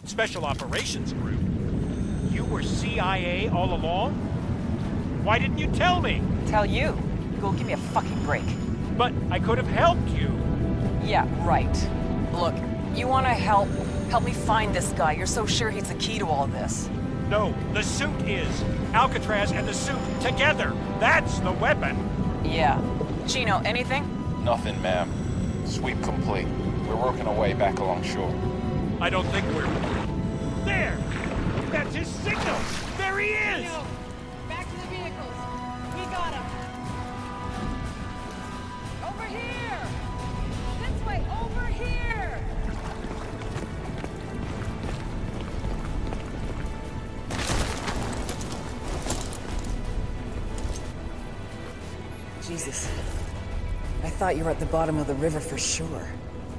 Special Operations Group? You were CIA all along? Why didn't you tell me? Tell you? Go give me a fucking break. But I could have helped you. Yeah, right. Look, you wanna help me find this guy. You're so sure he's the key to all this. No, the suit is. Alcatraz and the suit together. That's the weapon. Yeah. Chino, anything? Nothing, ma'am. Sweep complete. We're working our way back along shore. I don't think we're... There! That's his signal! There he is! No. Back to the vehicles. We got him. Over here! This way, over here! Jesus. I thought you were at the bottom of the river for sure.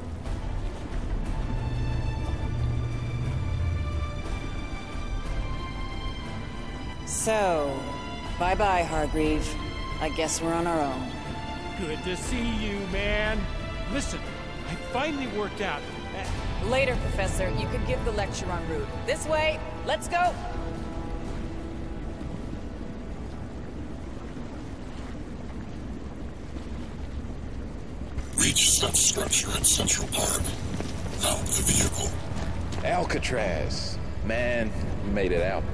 So, bye-bye, Hargreave. I guess we're on our own. Good to see you, man. Listen, I finally worked out... Later, Professor. You could give the lecture en route. This way. Let's go! Reach substructure at Central Park. Out the vehicle. Alcatraz. Man, we made it out.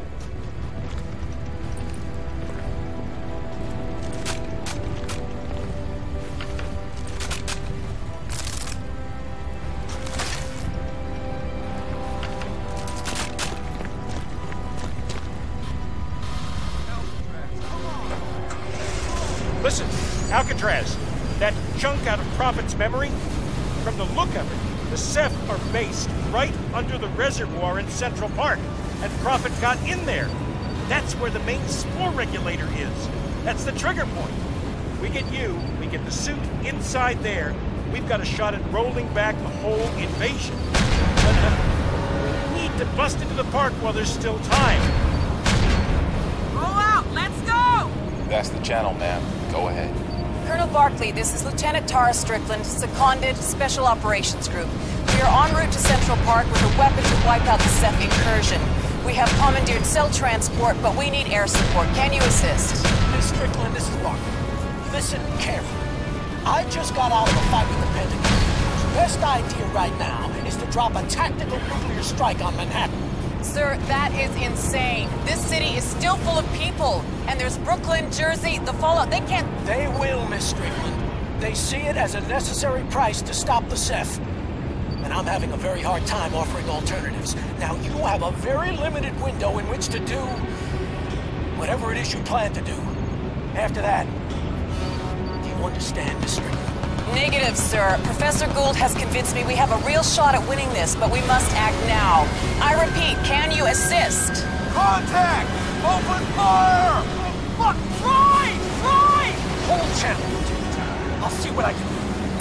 Listen, Alcatraz, that chunk out of Prophet's memory? From the look of it, the Ceph are based right under the reservoir in Central Park, and Prophet got in there. That's where the main spore regulator is. That's the trigger point. We get you, we get the suit inside there, we've got a shot at rolling back the whole invasion. But we need to bust into the park while there's still time. Roll out! Let's go! That's the channel, ma'am. Go ahead. Colonel Barkley, this is Lieutenant Tara Strickland, seconded Special Operations Group. We are en route to Central Park with a weapon to wipe out the Ceph incursion. We have commandeered cell transport, but we need air support. Can you assist? Miss Strickland, this is Barkley. Listen carefully. I just got out of a fight with the Pentagon. The best idea right now is to drop a tactical nuclear strike on Manhattan. Sir, that is insane. This city is still full of people. And there's Brooklyn, Jersey, the fallout. They can't... They will, Miss Strickland. They see it as a necessary price to stop the Ceph. And I'm having a very hard time offering alternatives. Now, you have a very limited window in which to do whatever it is you plan to do. After that, do you understand, Miss Strickland? Negative, sir. Professor Gould has convinced me we have a real shot at winning this, but we must act now. I repeat, can you assist? Contact! Open fire! Fuck! Try! Hold channel. I'll see what I can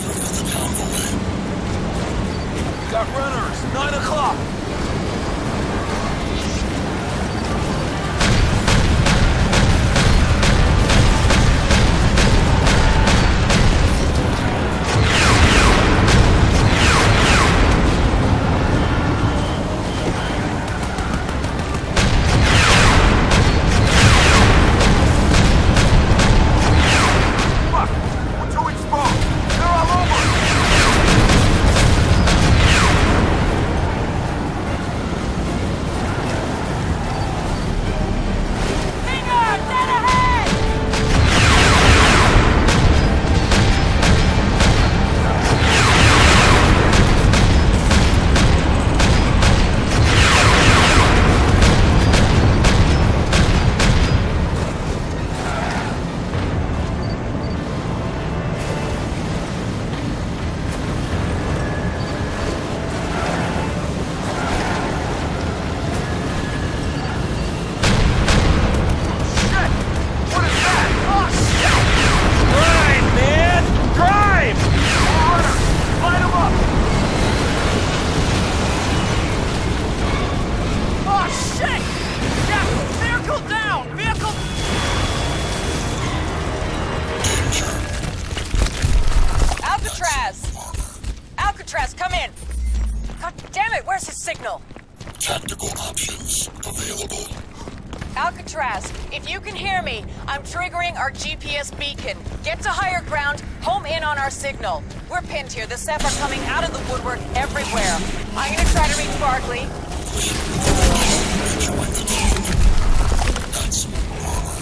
do. Got runners. 9 o'clock. Tactical options available. Alcatraz, if you can hear me, I'm triggering our GPS beacon. Get to higher ground, home in on our signal. We're pinned here. The Ceph are coming out of the woodwork everywhere. I'm gonna try to reach Barkley. Join the team. That's armor.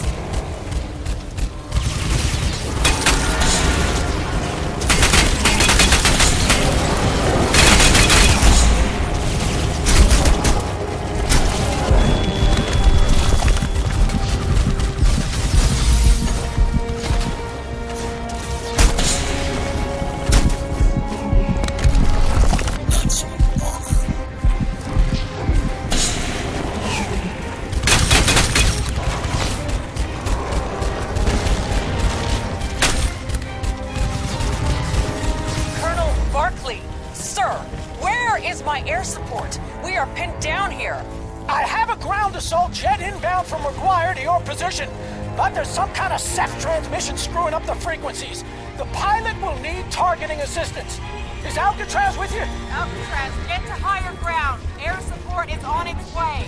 Air support. We are pinned down here. I have a ground assault jet inbound from McGuire to your position, but there's some kind of Ceph transmission screwing up the frequencies. The pilot will need targeting assistance. Is Alcatraz with you? Alcatraz, get to higher ground. Air support is on its way.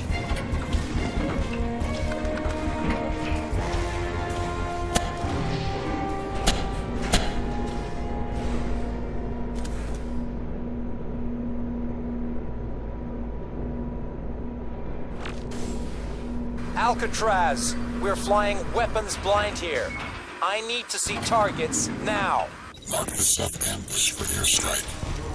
Alcatraz, we're flying weapons blind here. I need to see targets now. Mark the Ceph ambush for airstrike.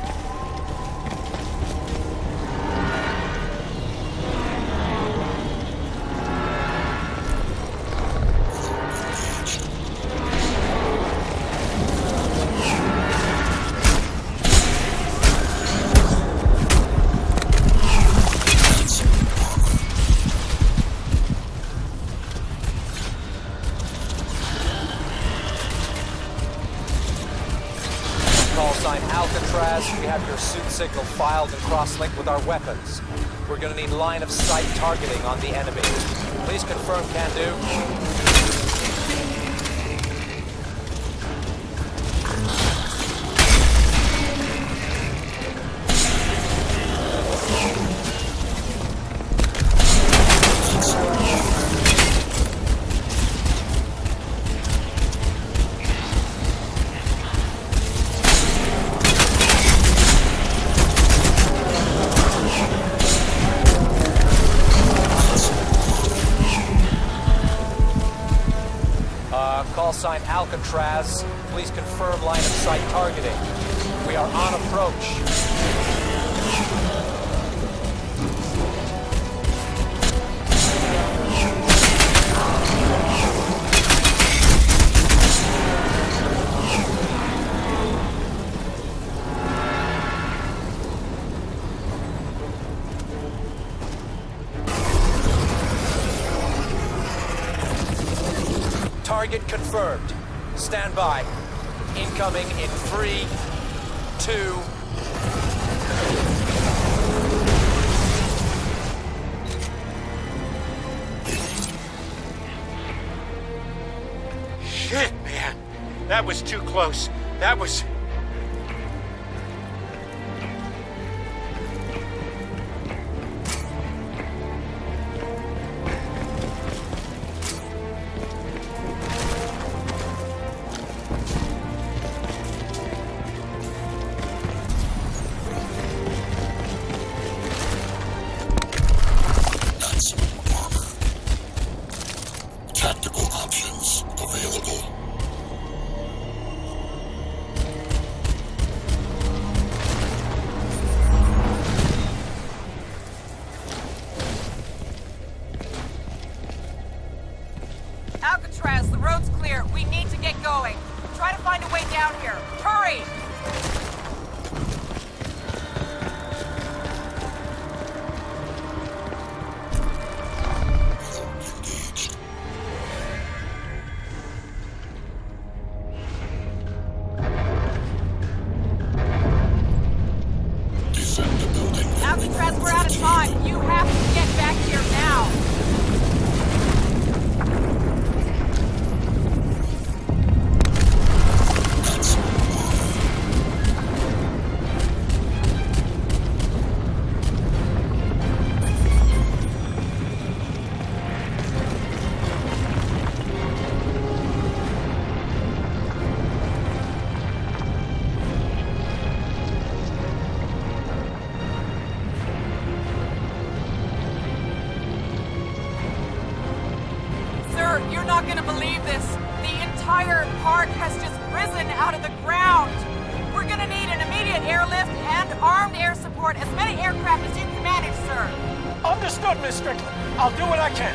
Alcatraz, we have your suit signal filed and cross-linked with our weapons. We're gonna need line of sight targeting on the enemy. Please confirm, can do. Call sign Alcatraz. Please confirm line of sight targeting. We are on approach. Target confirmed. Stand by. Incoming in 3, 2... Shit, man. That was too close. That was... Tactical options available. park has just risen out of the ground. We're gonna need an immediate airlift and armed air support, as many aircraft as you can manage, sir. Understood, Miss Strickland. I'll do what I can.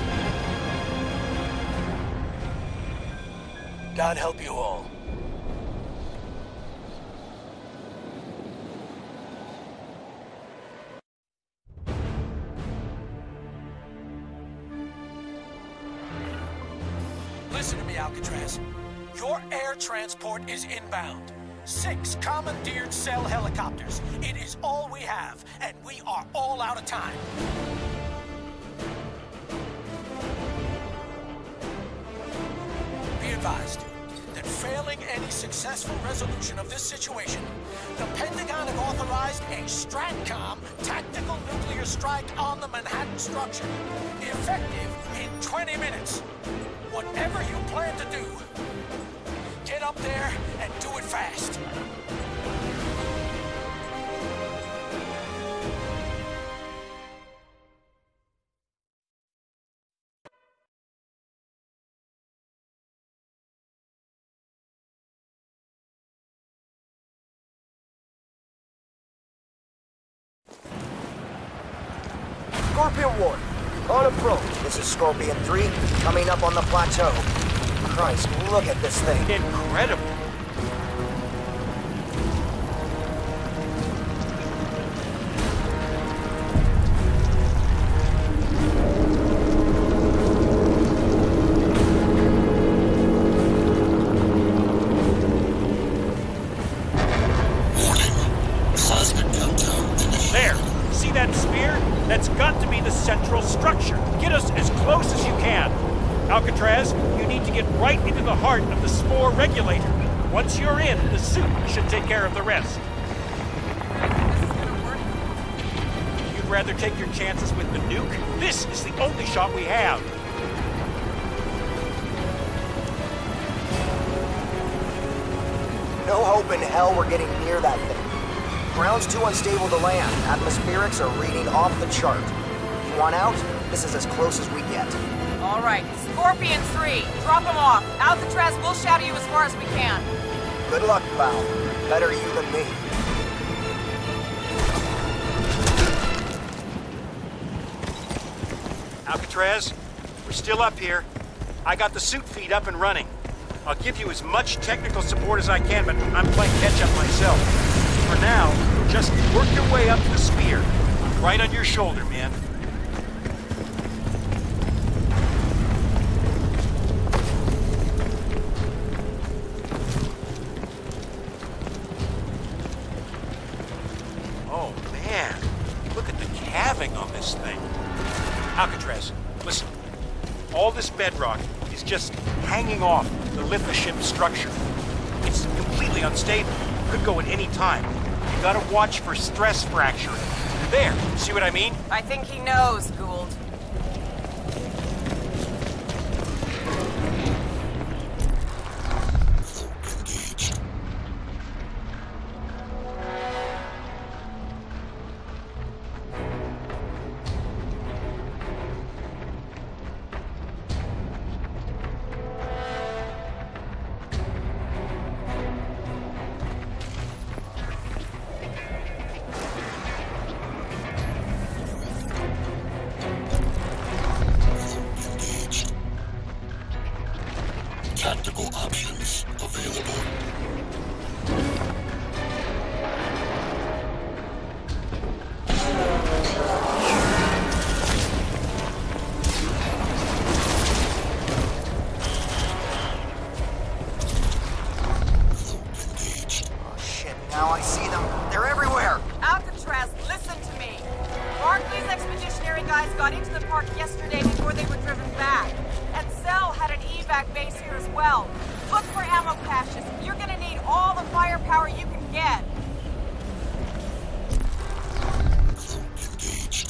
God help you all. Listen to me, Alcatraz. Your air transport is inbound. 6 commandeered cell helicopters. It is all we have, and we are all out of time. Be advised that failing any successful resolution of this situation, the Pentagon have authorized a STRATCOM tactical nuclear strike on the Manhattan structure, effective in 20 minutes. Whatever you plan to do, get up there and do it fast. Scorpion 1, on approach. This is Scorpion 3, coming up on the plateau. Christ, look at this thing. Incredible. There. See that spear? That's got to be the central structure. Get us as close as you can. Alcatraz, you need to get right into the heart of the spore regulator. Once you're in, the suit should take care of the rest. You'd rather take your chances with the nuke? This is the only shot we have. No hope in hell we're getting near that thing. Ground's too unstable to land. Atmospherics are reading off the chart. You want out? This is as close as we get. All right, Scorpion 3, drop him off. Alcatraz will shadow you as far as we can. Good luck, pal. Better you than me. Alcatraz, we're still up here. I got the suit feed up and running. I'll give you as much technical support as I can, but I'm playing catch-up myself. For now, just work your way up to the spear. Right on your shoulder, man. Oh, man. Look at the calving on this thing. Alcatraz, listen. All this bedrock is just hanging off the lithosship structure. It's completely unstable. Could go at any time. You gotta watch for stress fracturing. There, see what I mean? I think he knows, Gould. Engaged. Tactical options available. Engaged. Oh, shit. Now I see them. They're everywhere. Alcatraz, listen to me. Barclays expeditionary guys got into the park yesterday before they were driven back. And Cell had an evac base here as well. Look for ammo caches. You're gonna need all the firepower you can get. Engaged.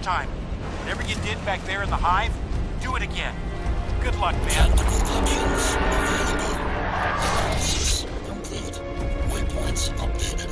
time. Whatever you did back there in the hive, do it again. Good luck, man. Tactical options available. Analysis complete. Waypoints updated.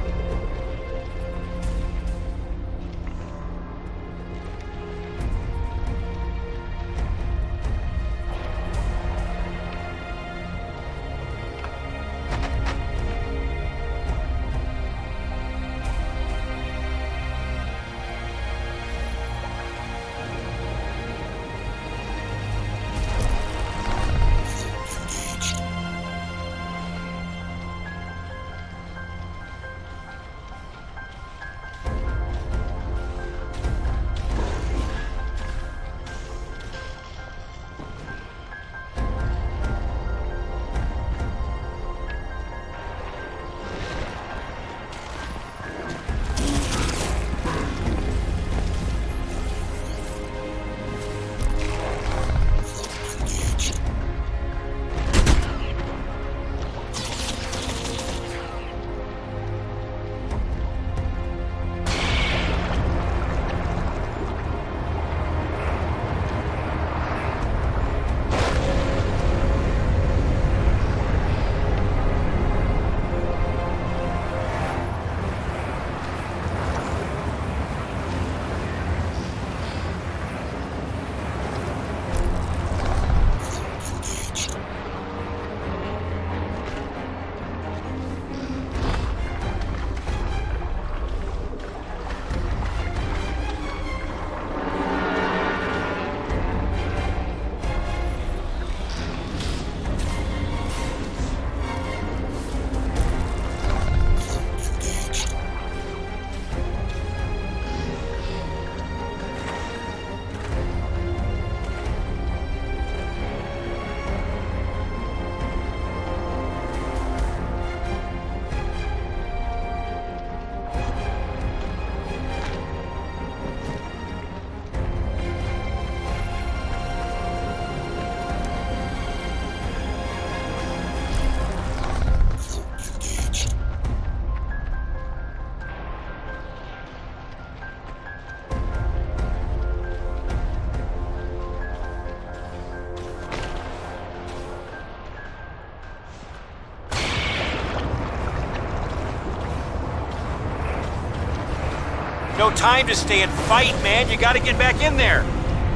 No time to stay and fight, man. You gotta get back in there.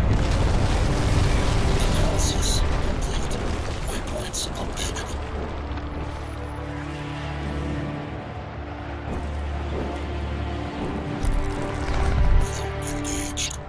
Analysis complete. Waypoints updated. Engaged.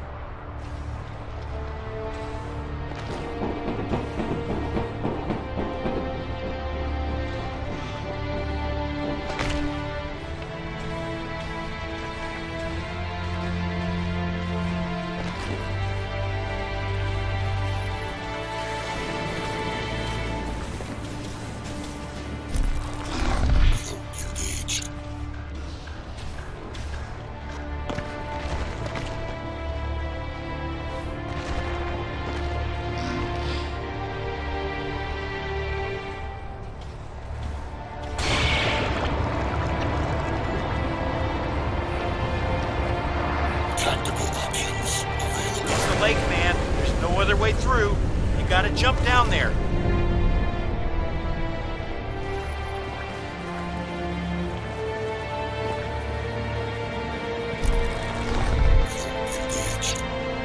Tactical options available. It's the lake, man. There's no other way through. You gotta jump down there. Engaged.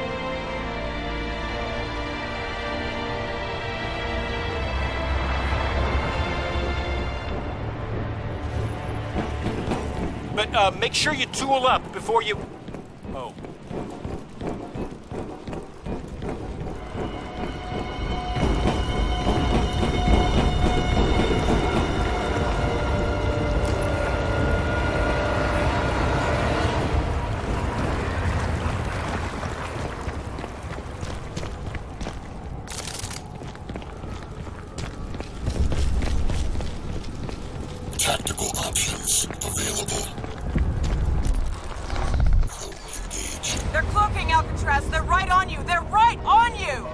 But make sure you tool up before you... Oh. Tactical options available. They're cloaking, Alcatraz. They're right on you. They're right on you!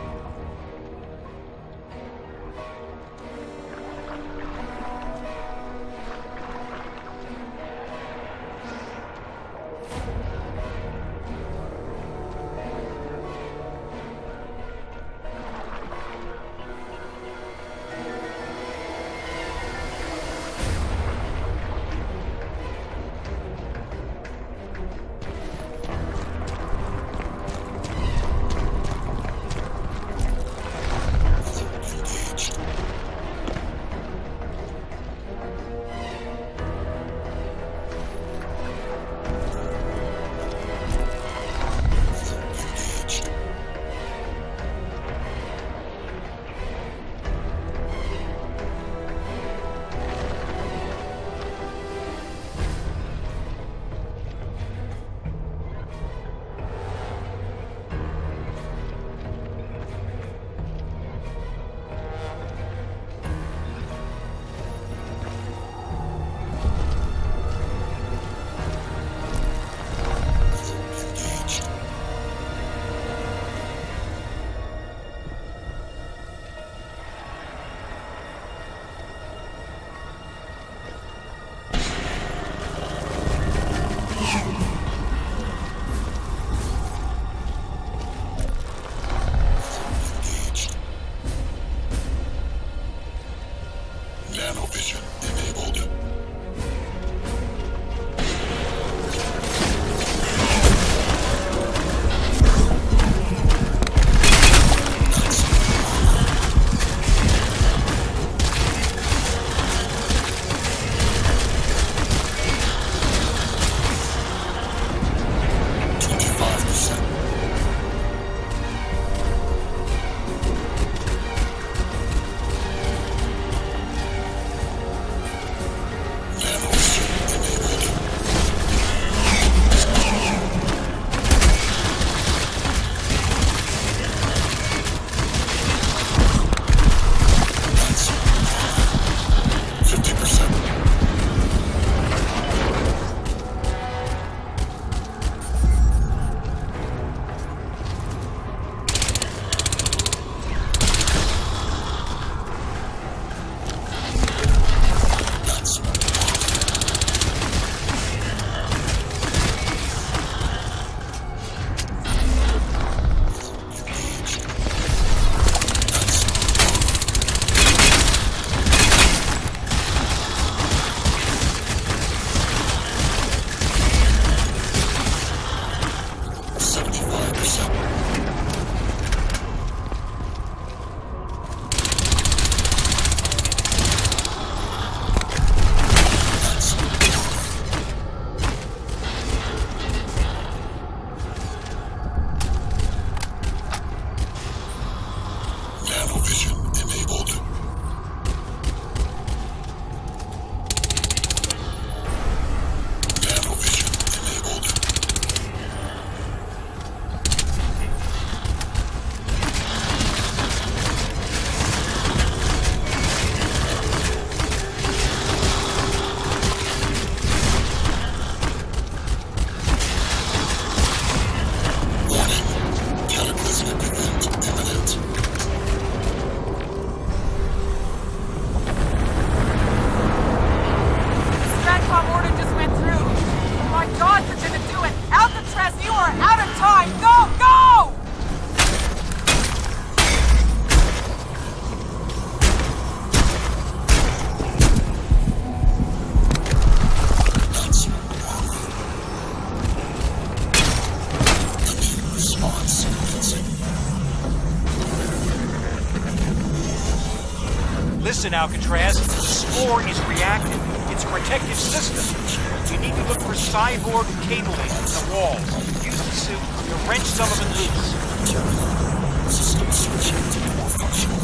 Listen, Alcatraz, the spore is reactive. It's a protective system. You need to look for cyborg cabling in the wall. Use the suit to wrench some of it loose. System switching to more functional.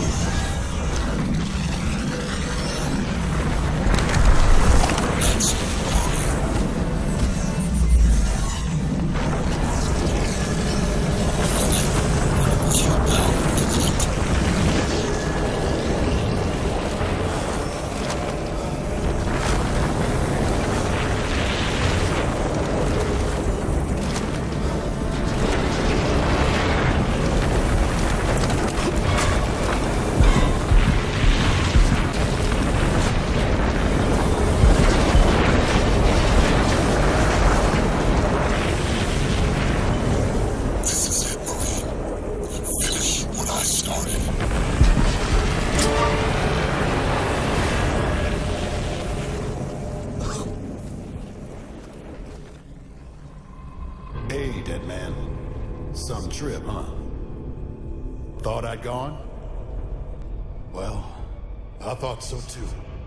Hey, dead man. Some trip, huh? Thought I'd gone? Well, I thought so too.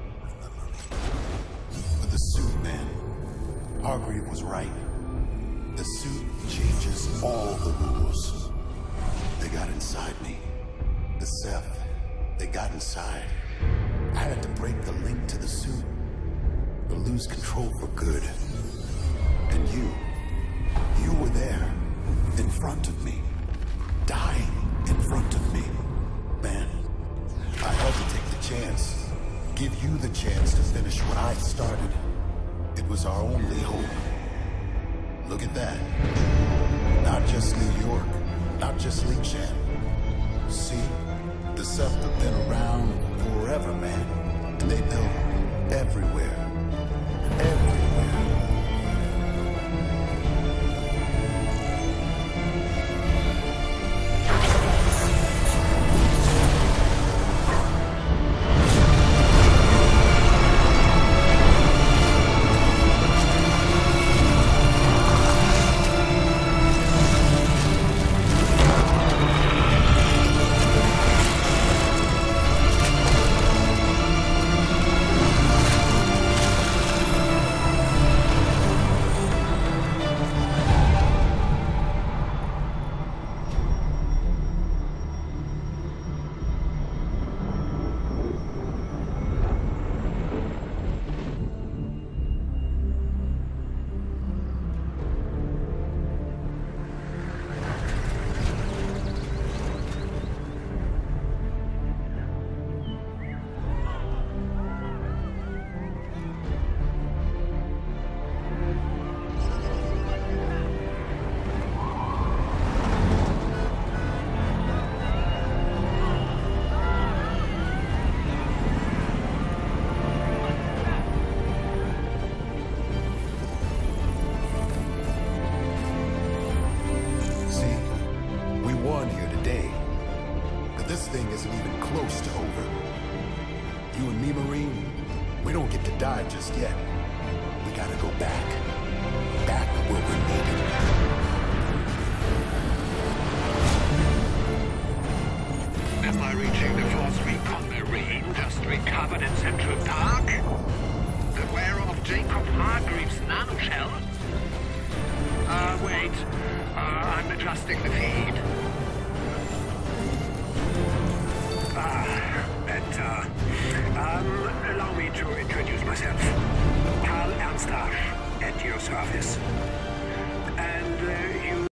But the suit, man. Hargreave was right. The suit changes all the rules. They got inside me. The Ceph, they got inside. I had to break the link to the suit, or lose control for good. And you were there, in front of me, dying in front of me. Man, I had to take the chance, give you the chance to finish what I started. It was our only hope. Look at that. Not just New York, not just Lingshan. See, the Ceph have been around forever, man. And they built everywhere. Everywhere. This thing isn't even close to over. You and me, Marine, we don't get to die just yet. We gotta go back. Back where we're needed. Am I reaching the Force Recon Marine just recovered in Central Park? Aware of Jacob Hargreaves' nanoshell? Wait. I'm adjusting the feed. Allow me to introduce myself. Karl Ernst Asch, at your service.